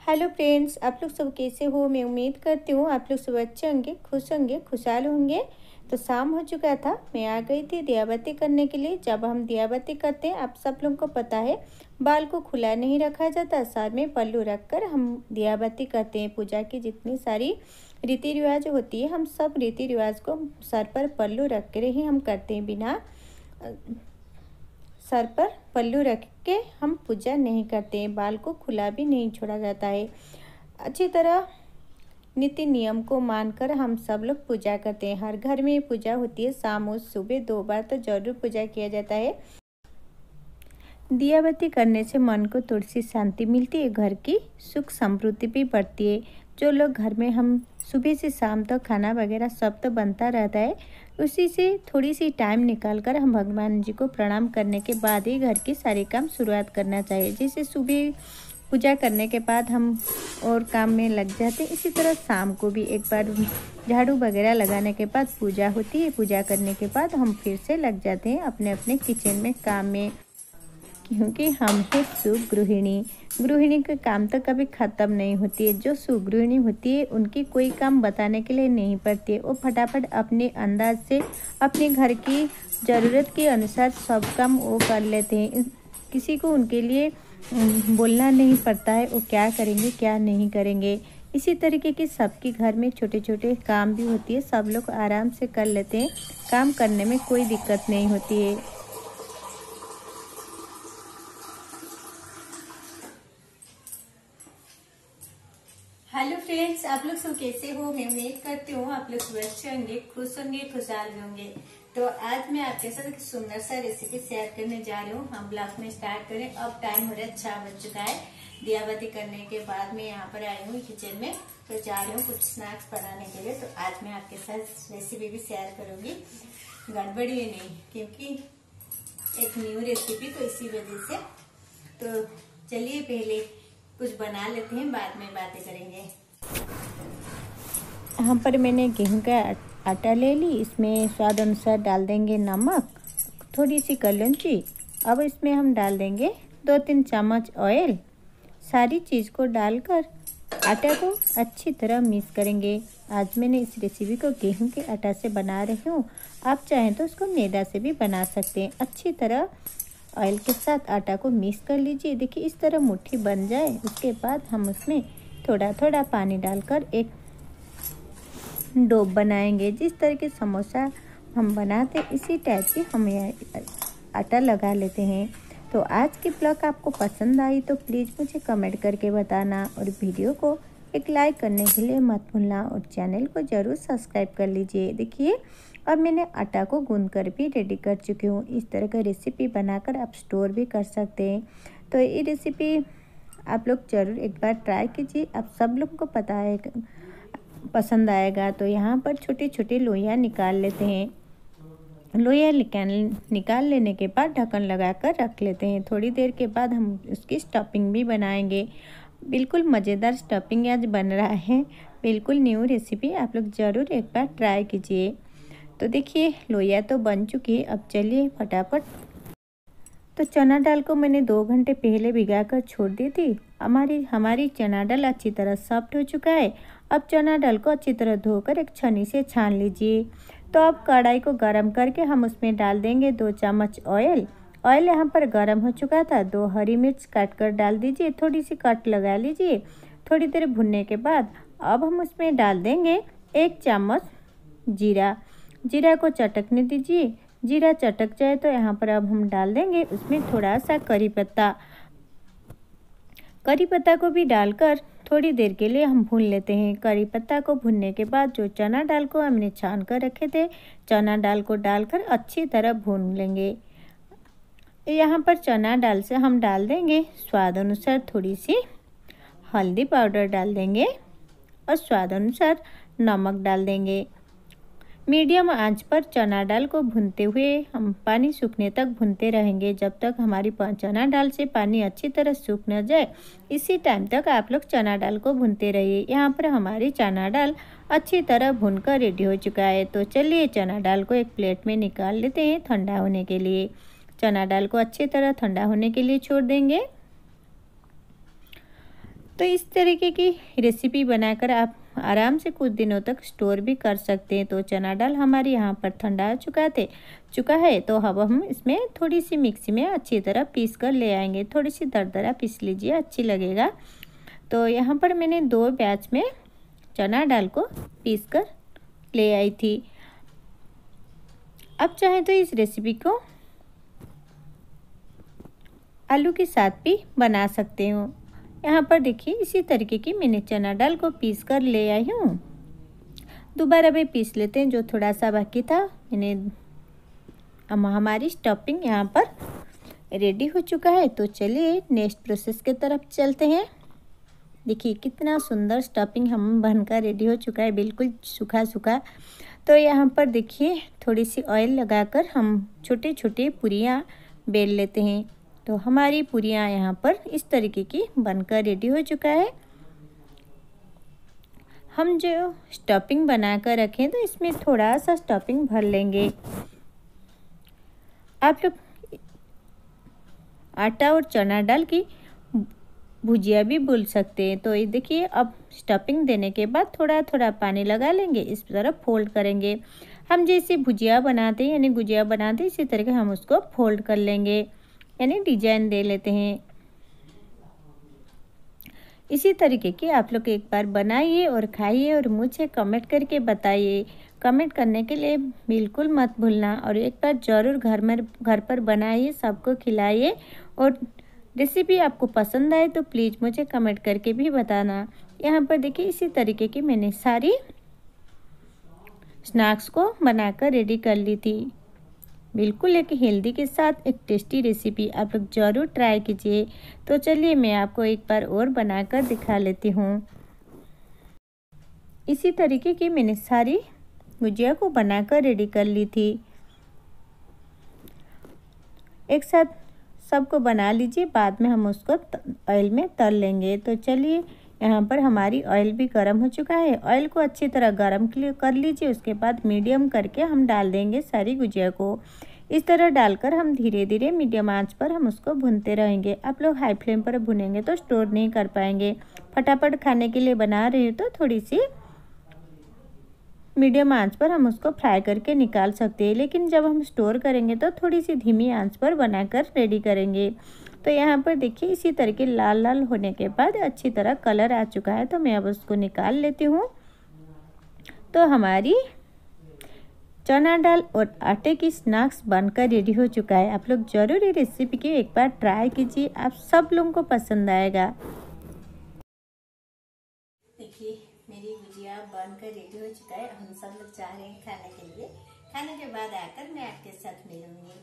Hello friends, आप लोग सब कैसे हो। मैं उम्मीद करती हूँ आप लोग सब अच्छे होंगे, खुश होंगे, खुशहाल होंगे। तो शाम हो चुका था, मैं आ गई थी दियाबत्ती करने के लिए। जब हम दियाबत्ती करते हैं, आप सब लोगों को पता है, बाल को खुला नहीं रखा जाता, सर में पल्लू रखकर हम दियाबत्ती करते हैं। पूजा की जितनी सारी रीति रिवाज होती है, हम सब रीति रिवाज को सर पर पल्लू रख कर ही हम करते हैं। बिना सर पर पल्लू रख के हम पूजा नहीं करते हैं। बाल को खुला भी नहीं छोड़ा जाता है। अच्छी तरह नीति नियम को मानकर हम सब लोग पूजा करते हैं। हर घर में पूजा होती है, शाम और सुबह 2 बार तो जरूर पूजा किया जाता है। दियाबत्ती करने से मन को थोड़ी सी शांति मिलती है, घर की सुख समृद्धि भी बढ़ती है। जो लोग घर में हम सुबह से शाम तक खाना वगैरह सब तो बनता रहता है, उसी से थोड़ी सी टाइम निकाल कर हम भगवान जी को प्रणाम करने के बाद ही घर के सारे काम शुरुआत करना चाहिए। जैसे सुबह पूजा करने के बाद हम और काम में लग जाते हैं, इसी तरह शाम को भी एक बार झाड़ू वगैरह लगाने के बाद पूजा होती है। पूजा करने के बाद हम फिर से लग जाते हैं अपने अपने किचन में काम में, क्योंकि हम है सुगृहिणी। गृहिणी का काम तो कभी ख़त्म नहीं होती है। जो सुगृहिणी होती है उनकी कोई काम बताने के लिए नहीं पड़ती है। वो फटाफट अपने अंदाज से अपने घर की ज़रूरत के अनुसार सब काम वो कर लेते हैं। किसी को उनके लिए बोलना नहीं पड़ता है वो क्या करेंगे क्या नहीं करेंगे। इसी तरीके के सबके घर में छोटे छोटे काम भी होती है, सब लोग आराम से कर लेते हैं। काम करने में कोई दिक्कत नहीं होती है। हेलो फ्रेंड्स, आप लोग सब कैसे हो। मैं उम्मीद करती हूँ आप लोग सब अच्छे होंगे, खुश होंगे, खुशहाल होंगे। तो आज मैं आपके साथ एक सुंदर सा रेसिपी शेयर करने जा रही हूँ। हम ब्लॉग में स्टार्ट करें। अब टाइम हो रहा है 6 बज चुका है। दियाबत्ती करने के बाद मैं यहाँ पर आई हूँ किचन में, तो जा रही हूँ कुछ स्नैक्स बनाने के लिए। तो आज मैं आपके साथ रेसिपी भी शेयर करूंगी, गड़बड़ी नहीं, क्योंकि एक न्यू रेसिपी, तो इसी वजह से। तो चलिए पहले कुछ बना लेते हैं, बाद में बातें करेंगे। यहाँ पर मैंने गेहूं का आटा ले ली। इसमें स्वाद अनुसार डाल देंगे नमक, थोड़ी सी कलौंजी। अब इसमें हम डाल देंगे 2-3 चम्मच ऑयल। सारी चीज़ को डालकर आटा को अच्छी तरह मिक्स करेंगे। आज मैंने इस रेसिपी को गेहूं के आटा से बना रही हूँ, आप चाहें तो उसको मैदा से भी बना सकते हैं। अच्छी तरह ऑयल के साथ आटा को मिक्स कर लीजिए। देखिए इस तरह मुट्ठी बन जाए, उसके बाद हम उसमें थोड़ा थोड़ा पानी डालकर एक डो बनाएंगे। जिस तरह के समोसा हम बनाते हैं, इसी टाइप की हम आटा लगा लेते हैं। तो आज की ब्लॉग आपको पसंद आई तो प्लीज़ मुझे कमेंट करके बताना, और वीडियो को एक लाइक करने के लिए मत भूलना, और चैनल को ज़रूर सब्सक्राइब कर लीजिए। देखिए अब मैंने आटा को गूंद कर भी रेडी कर चुकी हूँ। इस तरह का रेसिपी बनाकर आप स्टोर भी कर सकते हैं। तो ये रेसिपी आप लोग ज़रूर एक बार ट्राई कीजिए, आप सब लोग को पता है पसंद आएगा। तो यहाँ पर छोटे छोटे लोइयाँ निकाल लेते हैं। लोइयाँ निकाल लेने के बाद ढक्कन लगाकर रख लेते हैं। थोड़ी देर के बाद हम उसकी स्टफिंग भी बनाएंगे। बिल्कुल मज़ेदार स्टफिंग आज बन रहा है, बिल्कुल न्यू रेसिपी, आप लोग ज़रूर एक बार ट्राई कीजिए। तो देखिए लोइया तो बन चुकी है। अब चलिए फटाफट। तो चना दाल को मैंने 2 घंटे पहले भिगाकर छोड़ दी थी। हमारी चना दाल अच्छी तरह सॉफ्ट हो चुका है। अब चना दाल को अच्छी तरह धोकर एक छन्नी से छान लीजिए। तो अब कढ़ाई को गरम करके हम उसमें डाल देंगे 2 चम्मच ऑयल। ऑयल यहाँ पर गरम हो चुका था। 2 हरी मिर्च काट कर डाल दीजिए, थोड़ी सी कट लगा लीजिए। थोड़ी देर भुनने के बाद अब हम उसमें डाल देंगे 1 चम्मच जीरा। जीरा को चटकने दीजिए। जीरा चटक जाए तो यहाँ पर अब हम डाल देंगे उसमें थोड़ा सा करी पत्ता। करी पत्ता को भी डालकर थोड़ी देर के लिए हम भून लेते हैं। करी पत्ता को भूनने के बाद जो चना दाल को हमने छान कर रखे थे, चना दाल को डालकर अच्छी तरह भून लेंगे। यहाँ पर चना दाल से हम डाल देंगे स्वाद अनुसार थोड़ी सी हल्दी पाउडर डाल देंगे, और स्वाद अनुसार नमक डाल देंगे। मीडियम आंच पर चना दाल को भूनते हुए हम पानी सूखने तक भूनते रहेंगे, जब तक हमारी चना दाल से पानी अच्छी तरह सूख न जाए। इसी टाइम तक आप लोग चना दाल को भूनते रहिए। यहाँ पर हमारी चना दाल अच्छी तरह भूनकर रेडी हो चुका है। तो चलिए चना दाल को एक प्लेट में निकाल लेते हैं ठंडा होने के लिए। चना दाल को अच्छी तरह ठंडा होने के लिए छोड़ देंगे। तो इस तरीके की रेसिपी बनाकर आप आराम से कुछ दिनों तक स्टोर भी कर सकते हैं। तो चना दाल हमारे यहाँ पर ठंडा हो चुका है। तो अब हम इसमें थोड़ी सी मिक्सी में अच्छी तरह पीस कर ले आएंगे। थोड़ी सी दरदरा पीस लीजिए, अच्छी लगेगा। तो यहाँ पर मैंने 2 बैच में चना दाल को पीस कर ले आई थी। अब चाहें तो इस रेसिपी को आलू के साथ भी बना सकते हो। यहाँ पर देखिए इसी तरीके की मैंने चना दाल को पीस कर ले आई हूँ। दोबारा भी पीस लेते हैं जो थोड़ा सा बाकी था। हमारी स्टफिंग यहाँ पर रेडी हो चुका है। तो चलिए नेक्स्ट प्रोसेस की तरफ चलते हैं। देखिए कितना सुंदर स्टफिंग हम बनकर रेडी हो चुका है, बिल्कुल सूखा सूखा। तो यहाँ पर देखिए थोड़ी सी ऑयल लगाकर हम छोटे छोटे पूरियाँ बेल लेते हैं। तो हमारी पूरियाँ यहाँ पर इस तरीके की बनकर रेडी हो चुका है। हम जो स्टफिंग बना कर रखें तो इसमें थोड़ा सा स्टफिंग भर लेंगे। आप लोग आटा और चना दाल की भुजिया भी बोल सकते हैं। तो ये देखिए अब स्टफिंग देने के बाद थोड़ा थोड़ा पानी लगा लेंगे, इस तरफ फोल्ड करेंगे। हम जैसे भुजिया बनाते हैं यानी गुजिया बनाते हैं, इसी तरह हम उसको फोल्ड कर लेंगे यानी डिजाइन दे लेते हैं। इसी तरीके की आप लोग एक बार बनाइए और खाइए और मुझे कमेंट करके बताइए। कमेंट करने के लिए बिल्कुल मत भूलना और एक बार ज़रूर घर पर बनाइए, सबको खिलाइए। और रेसिपी आपको पसंद आए तो प्लीज़ मुझे कमेंट करके भी बताना। यहाँ पर देखिए इसी तरीके की मैंने सारी स्नैक्स को बनाकर रेडी कर ली थी। बिल्कुल एक हेल्दी के साथ एक टेस्टी रेसिपी आप लोग ज़रूर ट्राई कीजिए। तो चलिए मैं आपको एक बार और बनाकर दिखा लेती हूँ। इसी तरीके की मैंने सारी गुजिया को बनाकर रेडी कर ली थी। एक साथ सबको बना लीजिए, बाद में हम उसको ऑयल में तल लेंगे। तो चलिए यहाँ पर हमारी ऑयल भी गर्म हो चुका है। ऑयल को अच्छी तरह गर्म कर लीजिए। उसके बाद मीडियम करके हम डाल देंगे सारी गुजिया को। इस तरह डालकर हम धीरे धीरे मीडियम आंच पर हम उसको भूनते रहेंगे। आप लोग हाई फ्लेम पर भुनेंगे तो स्टोर नहीं कर पाएंगे। फटाफट खाने के लिए बना रही हूँ तो थोड़ी सी मीडियम आंच पर हम उसको फ्राई करके निकाल सकते हैं, लेकिन जब हम स्टोर करेंगे तो थोड़ी सी धीमी आंच पर बनाकर रेडी करेंगे। तो यहाँ पर देखिए इसी तरीके लाल लाल होने के बाद अच्छी तरह कलर आ चुका है। तो मैं अब उसको निकाल लेती हूँ। तो हमारी चना दाल और आटे की स्नैक्स बनकर रेडी हो चुका है। आप लोग ज़रूर ये रेसिपी की एक बार ट्राई कीजिए, आप सब लोगों को पसंद आएगा। देखिए मेरी गुजिया बनकर रेडी हो चुका है। हम सब लोग जा रहे हैं खाने के लिए। खाने के बाद आकर मैं आपके साथ मिलूंगी।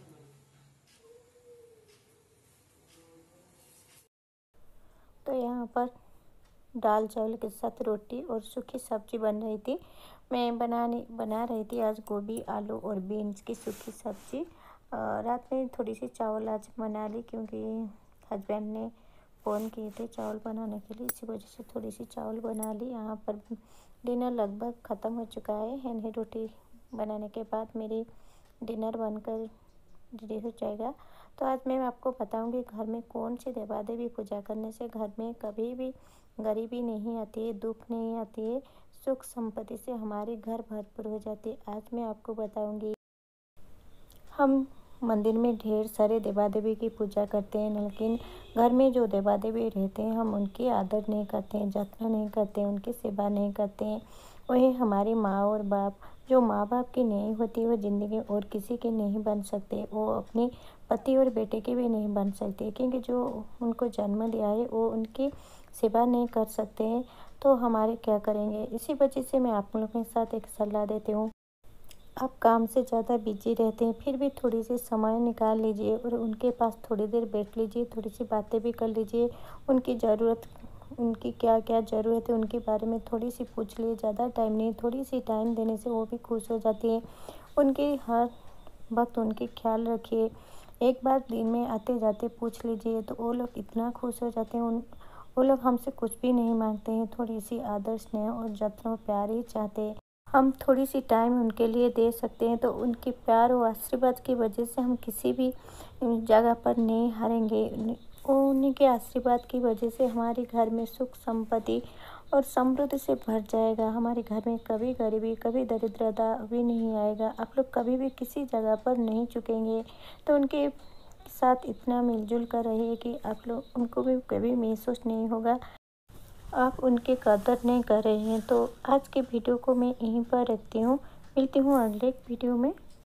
तो यहाँ पर दाल चावल के साथ रोटी और सूखी सब्जी बन रही थी। मैं बना रही थी आज गोभी आलू और बीन्स की सूखी सब्जी। रात में थोड़ी सी चावल आज बना ली क्योंकि हस्बैंड ने फ़ोन किए थे चावल बनाने के लिए, इसी वजह से थोड़ी सी चावल बना ली। यहाँ पर डिनर लगभग ख़त्म हो चुका है। यानी रोटी बनाने के बाद मेरी डिनर बनकर रेडी हो जाएगा। तो आज मैं आपको बताऊंगी घर में कौन सी देवा देवी पूजा करने से घर में कभी भी गरीबी नहीं आती है, दुख नहीं आती है, सुख संपत्ति से हमारे घर भरपूर हो जाती है। आज मैं आपको बताऊंगी। हम मंदिर में ढेर सारे देवा देवी की पूजा करते हैं, लेकिन घर में जो देवा देवी रहते हैं हम उनकी आदर नहीं करते हैं, जत्न नहीं करते हैं, उनकी सेवा नहीं करते हैं। वही हमारी माँ और बाप, जो माँ बाप की नहीं होती वो ज़िंदगी और किसी के नहीं बन सकते। वो अपने पति और बेटे के भी नहीं बन सकते, क्योंकि जो उनको जन्म दिया है वो उनकी सेवा नहीं कर सकते हैं। तो हमारे क्या करेंगे। इसी वजह से मैं आप लोगों के साथ एक सलाह देती हूँ। आप काम से ज़्यादा बिजी रहते हैं, फिर भी थोड़ी सी समय निकाल लीजिए और उनके पास थोड़ी देर बैठ लीजिए, थोड़ी सी बातें भी कर लीजिए। उनकी क्या क्या ज़रूरत है उनके बारे में थोड़ी सी पूछ लीजिए। ज़्यादा टाइम नहीं, थोड़ी सी टाइम देने से वो भी खुश हो जाती है। उनके हर वक्त उनके ख्याल रखिए। एक बार दिन में आते जाते पूछ लीजिए तो वो लोग इतना खुश हो जाते हैं। वो लोग हमसे कुछ भी नहीं मांगते हैं, थोड़ी सी आदर स्नेह और जत्न और प्यार ही चाहते हैं। हम थोड़ी सी टाइम उनके लिए दे सकते हैं तो उनके प्यार और आशीर्वाद की वजह से हम किसी भी जगह पर नहीं हारेंगे। वो उन्हीं के आशीर्वाद की वजह से हमारे घर में सुख संपत्ति और समृद्धि से भर जाएगा। हमारे घर में कभी गरीबी, कभी दरिद्रता भी नहीं आएगा। आप लोग कभी भी किसी जगह पर नहीं चुकेंगे। तो उनके साथ इतना मिलजुल कर रहिए कि आप लोग उनको भी कभी महसूस नहीं होगा आप उनकी कदर नहीं कर रहे हैं। तो आज के वीडियो को मैं यहीं पर रखती हूँ। मिलती हूँ अगले वीडियो में।